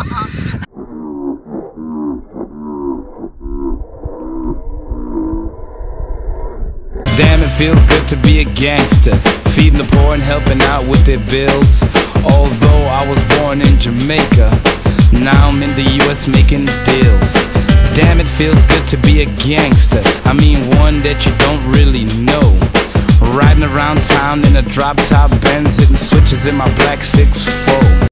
Damn, it feels good to be a gangster, feeding the poor and helping out with their bills. Although I was born in Jamaica, now I'm in the US making deals. Damn, it feels good to be a gangster, I mean one that you don't really know. Riding around town in a drop-top Benz, hitting switches in my black 6'4".